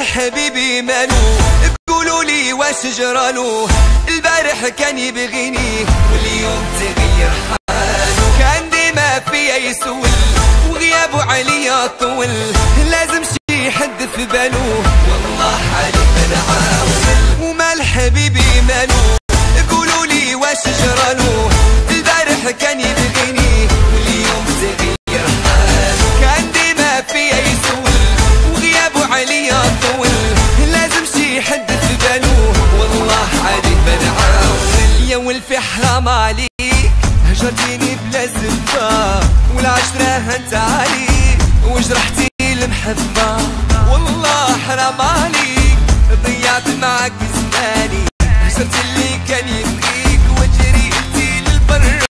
الحبيبي مالو؟ قولوا لي واش جرالو؟ البارح كان يبغيني واليوم تغير حالو، كان ديما فيا يسول وغيابه عليا طول، لازم شي حد في بالو والله حالي منعاول. ومال حبيبي مالو؟ قولوا لي واش جرالو؟ البارح كان يبغيني واليوم تغير حالو، كان ديما فيا يسول وغيابه عليا طول، لازم شي حد في بالو والله حالي منعاول. يا ولفي حرام عليك هجرتيني بلا زبده، والعشرة هنت عليك وجرحتي المحبة، والله حرام عليك ضيعت معك زماني، هجرت اللي